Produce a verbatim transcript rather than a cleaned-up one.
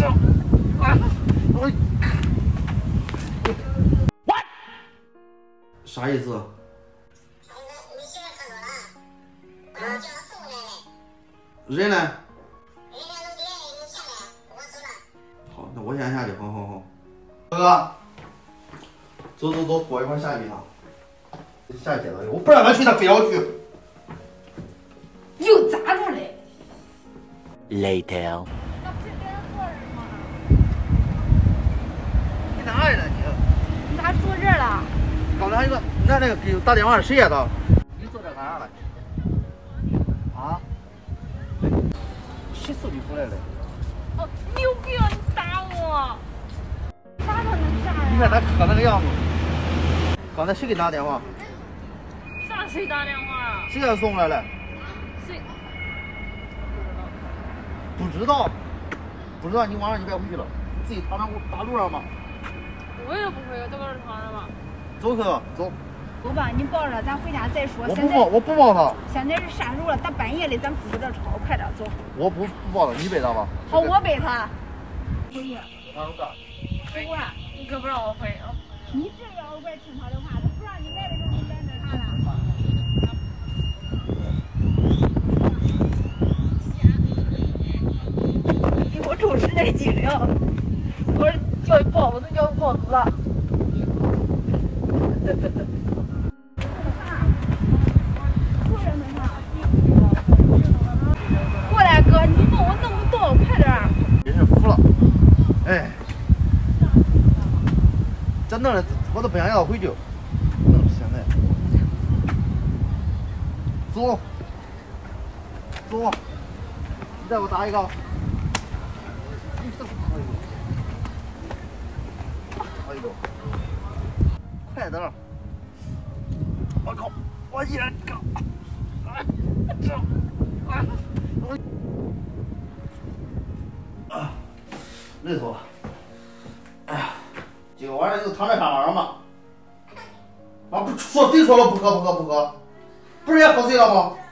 这，啊，我 ，what？ 啥意思？ 人呢？人家都给你下来，我走了。好，那我先下去。好好好。哥哥，走走走，过一会儿下去一趟。下街道去，我不让他去，他非要去。 又咋住嘞 ？Later。 那不是给他坐人吗？ 你哪来了你？ 你咋坐这儿了？ 刚才一个，那那个给打电话谁呀？他？你坐这干啥了？啊？ 谁送你回来的？ 哦，你有病！你打我！打他能啥呀？ 你看他喝那个样子。刚才谁给你打电话？ 啥谁打电话啊？ 谁给他送来了？ 谁？ 不知道。不知道，你晚上你别回去了，自己躺那大路上吧。 我也不会，在这儿躺着吧。 走，哥，走。 走吧，你抱着，咱回家再说。 我不抱，我不抱他。 现在是啥时候了？大半夜的，咱顾不着吵，快点走。 我不不抱他，你背他吧。 好，我背他。回去。 啊，哥。 回过来，你可不让我回啊！你这要怪听他的话，他不让你来的时候，你在那啥了？给我抽十来斤了，我叫抱我都叫抱死了。过来哥，你帮我弄不动，快点儿！ 真是服了，哎，这弄的我都不想让他回去，弄现在，走，走，你再给我打一个，哎呦，快点儿！我靠，我一人靠，哎，这，啊，我。 啊，累死我了！哎呀，今个晚上就躺在沙发上吧。啊，不说谁说了不喝不喝不喝？不是也喝醉了吗？